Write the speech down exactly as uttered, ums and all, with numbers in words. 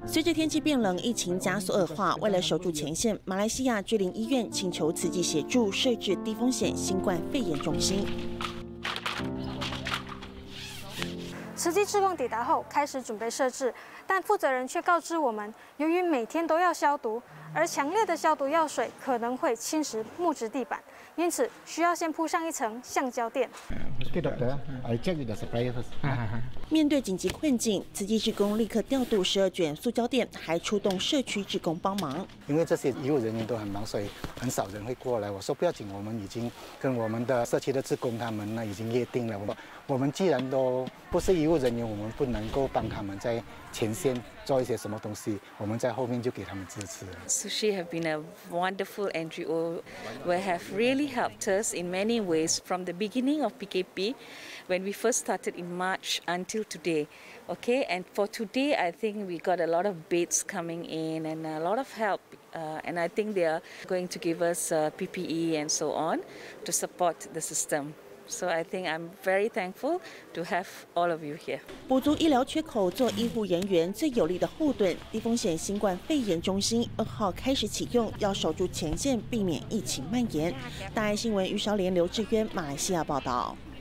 随着天气变冷，疫情加速恶化，为了守住前线，马来西亚居林医院请求慈济协助设置低风险新冠肺炎中心。 慈济志工抵达后，开始准备设置，但负责人却告知我们，由于每天都要消毒，而强烈的消毒药水可能会侵蚀木质地板，因此需要先铺上一层橡胶垫。 面对紧急困境，慈济志工立刻调度十二卷塑胶垫，还出动社区志工帮忙。 因为这些医务人员都很忙，所以很少人会过来。我说不要紧，我们已经跟我们的社区的志工他们呢已经约定了。我我们既然都不是医务人员，我们不能够帮他们在前线做一些什么东西，我们在后面就给他们支持。 Sushi have been a wonderful N G O, who have really helped us in many ways from the beginning of P K P, when we first started in March until today. Okay, and for today, I think we got a lot of beds coming in and a lot of help. Uh, and I think they are going to give us uh, P P E and so on to support the system. So I think I'm very thankful to have all of you here. 补足医疗缺口，做医护人员最有力的后盾。低风险新冠肺炎中心二号开始启用，要守住前线，避免疫情蔓延。大爱新闻于韶莲、刘志渊，马来西亚报道。